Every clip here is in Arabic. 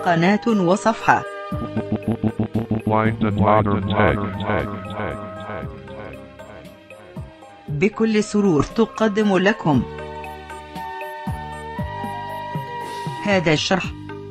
قناة وصفحة. بكل سرور تقدم لكم هذا الشرح.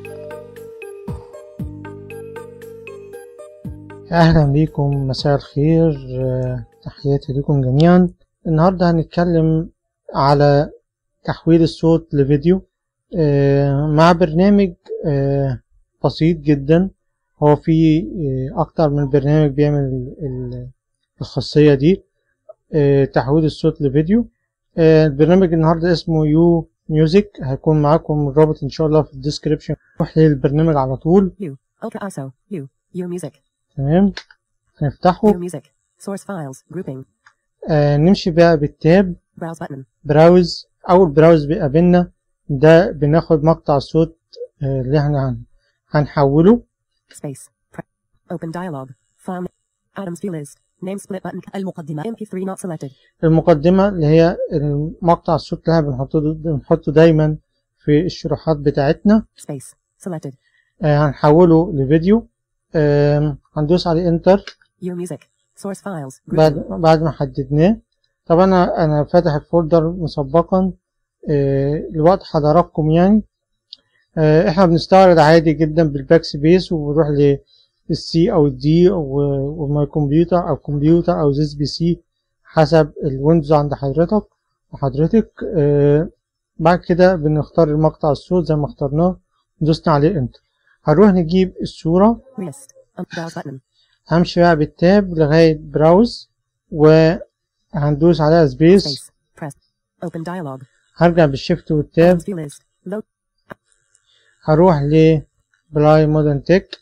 أهلا بكم، مساء الخير، تحياتي لكم جميعا. النهاردة هنتكلم على تحويل الصوت لفيديو مع برنامج بسيط جدا. هو في أكتر من برنامج بيعمل الخاصية دي، تحويل الصوت لفيديو. البرنامج النهاردة اسمه يو ميوزك، هيكون معاكم الرابط إن شاء الله في الديسكريبشن. نروح للبرنامج على طول. يو ميوزك، تمام، هنفتحه. نمشي بقى بالتاب براوز. أول براوز بيقابلنا ده بناخد مقطع الصوت اللي احنا هنحوله. المقدمة اللي هي المقطع الصوت اللي بنحطه دايما في الشروحات بتاعتنا. هنحوله لفيديو. هندوس عليه انتر بعد ما حددناه. طبعا انا فاتح الفولدر مسبقا لوقت حضراتكم يعني. احنا بنستعرض عادي جدا بالباك سبيس وبنروح للسي او الدي وماي كمبيوتر او كمبيوتر او زيس بي سي حسب الويندوز عند حضرتك وحضرتك. بعد كده بنختار المقطع الصوت زي ما اخترناه، دوسنا عليه انتر. هنروح نجيب الصورة. همشي بقى بالتاب لغاية براوز وهندوس عليها سبيس. هرجع بالشيفت والتاب، هروح ل بلاي مودرن تك.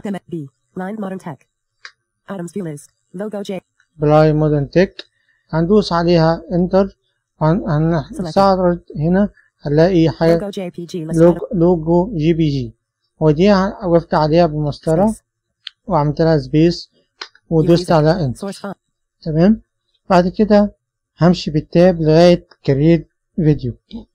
بلاي مودرن تك هندوس عليها انتر. هنستعرض هنا هنلاقي حاجة لوجو جي بي جي، ودي وقفت عليها بالمسطرة وعملت لها سبيس ودوست على انتر. تمام. بعد كده همشي بالتاب لغاية كرييت فيديو.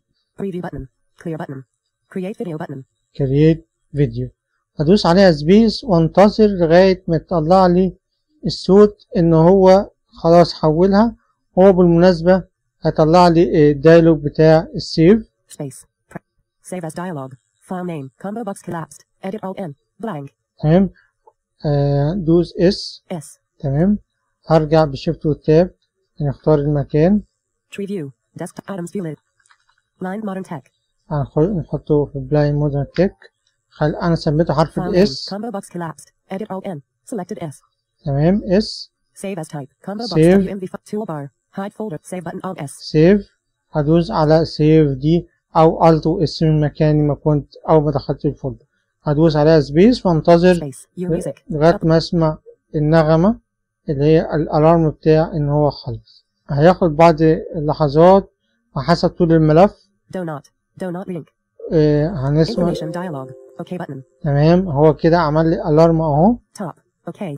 كرييت فيديو هدوس عليها سبيس وانتظر لغاية ما يطلع لي الصوت ان هو خلاص حولها. هو بالمناسبة هيطلع لي الدايلوج بتاع السيف. Save as dialog. File name. Combo box collapsed. Edit Alt N. Blank. تمام. دوس اس. تمام. هرجع بالشيفت والتاب، هنختار المكان. Tree view. Desktop Adams view lid. Blind modern tech. هنحطه في blind modern tech. انا سميته حرف الاس. Combo box collapsed. Edit Alt N. Selected S. تمام. اس. Save as type. Combo box WMV toolbar. Hide folder. Save button Alt S. Save. هدوس على save دي او الت اسم المكان ما كنت اول ما دخلت الفولدر. هدوس عليها سبيس وانتظر لغايه ما اسمع النغمه اللي هي الالارم بتاع ان هو خلص. هياخد بعض اللحظات وحسب طول الملف. هنسمع. تمام. هو كده عمل لي الارم اهو. اوكي.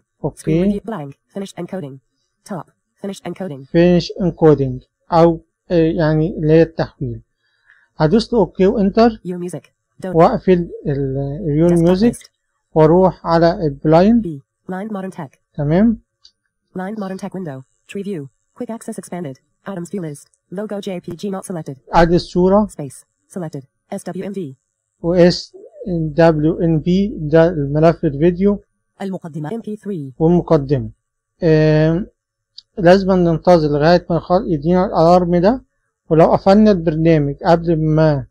فينيش انكودينج او يعني اللي هي التحويل. هدوس له اوكي وانتر واقفل اليو ميوزك واروح على البلايند. تمام. Blind modern tech window. Tree view. Quick access expanded. Adams view list. Logo JPG not selected. ادي الصورة. Space. Selected. SWMV. و SWMV ده الملف الفيديو. المقدمة MP3. والمقدمة. لازم ننتظر لغاية ما يدينا الالارم ده. ولو قفلنا البرنامج قبل ما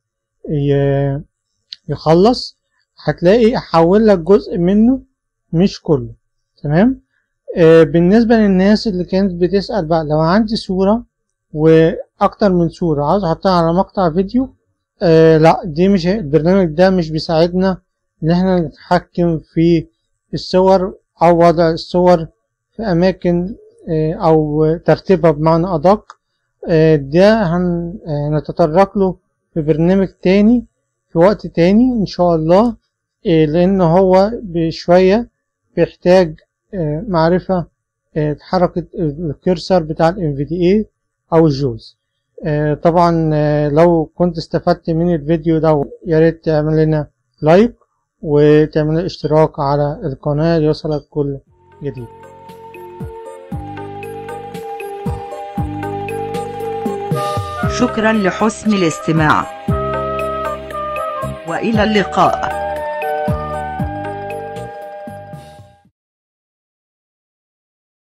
يخلص هتلاقي احول لك جزء منه مش كله. تمام. بالنسبة للناس اللي كانت بتسأل بقى، لو عندي صورة واكتر من صورة عاوز احطها على مقطع فيديو، لا دي مش البرنامج ده مش بيساعدنا ان احنا نتحكم في الصور او وضع الصور في اماكن او ترتيبها بمعنى ادق. ده هنتطرق له في برنامج تاني في وقت تاني ان شاء الله، لان هو بشوية بيحتاج معرفة حركة الكرسر بتاع ال NVDA او الجوز. طبعا لو كنت استفدت من الفيديو ده يا ريت تعمل لنا لايك وتعمل اشتراك على القناة يوصلك كل جديد. شكرا لحسن الاستماع، وإلى اللقاء.